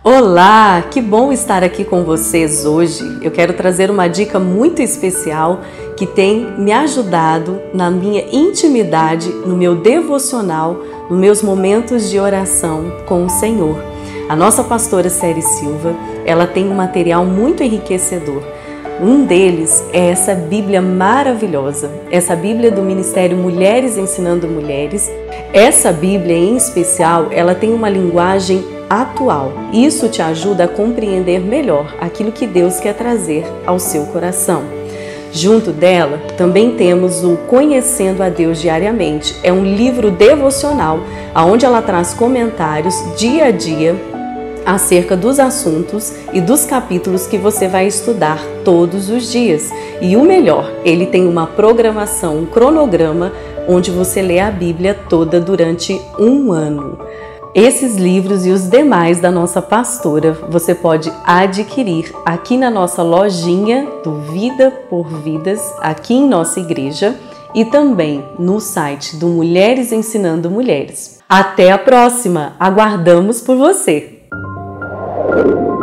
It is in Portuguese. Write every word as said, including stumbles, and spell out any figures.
Olá, que bom estar aqui com vocês hoje. Eu quero trazer uma dica muito especial que tem me ajudado na minha intimidade, no meu devocional, nos meus momentos de oração com o Senhor. A nossa pastora Céri Silva, ela tem um material muito enriquecedor. Um deles é essa Bíblia maravilhosa, essa Bíblia do Ministério Mulheres Ensinando Mulheres. Essa Bíblia em especial, ela tem uma linguagem atual. Isso te ajuda a compreender melhor aquilo que Deus quer trazer ao seu coração. Junto dela, também temos o Conhecendo a Deus Diariamente. É um livro devocional, onde ela traz comentários dia a dia acerca dos assuntos e dos capítulos que você vai estudar todos os dias. E o melhor, ele tem uma programação, um cronograma, onde você lê a Bíblia toda durante um ano. Esses livros e os demais da nossa pastora você pode adquirir aqui na nossa lojinha do Vida por Vidas, aqui em nossa igreja, e também no site do Mulheres Ensinando Mulheres. Até a próxima! Aguardamos por você!